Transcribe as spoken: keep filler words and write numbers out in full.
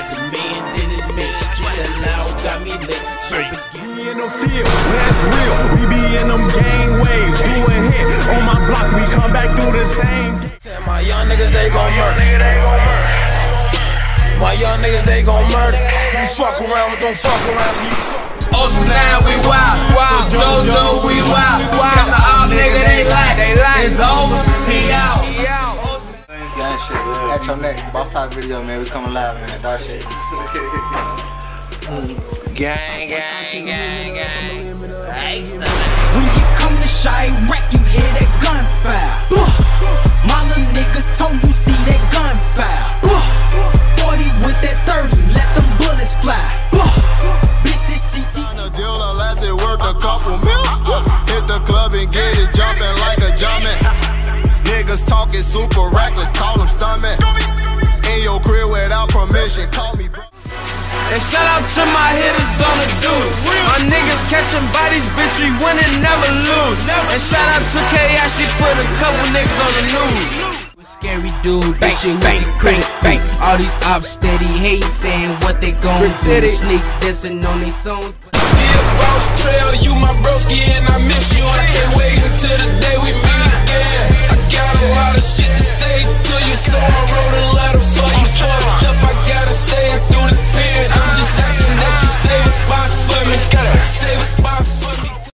The man did his bitch. The loud got me lit. We in the field, that's real. We be in them gang waves. Do a hit on my block, we come back through the same. Tell my young niggas they gon' murder. My young niggas they gon' murder. You fuck around, but don't fuck around. oh two nine we wild, wild. JoJo we wild, wild. Cause all nigga they like, it's over, he out. Gang shit, man. At your neck, boss type video, man. We coming live, man. That shit. Gang, gang, gang, gang. When you come to Chirac, you hear that gunfire. My little niggas told you see that gunfire. forty with that thirty, let them bullets fly. Bitch, this T T. The deal unless it worth a couple mil. Hit the club and get it jumping like a jumping. Niggas talking super reckless, call them stuntmen. In your crib without permission, call me bro. And shout out to my hitters on the dudes. My niggas catching bodies, bitch, we win and never lose. And shout out to K I, she put a couple niggas on the news. Scary dude, that shit we can credit through. All these ops steady hate, saying what they gon' do. Sneak dissing on these songs. Dear boss trail, you my broski and I miss you. I can't wait until the day we meet again. I got a lot of shit to say.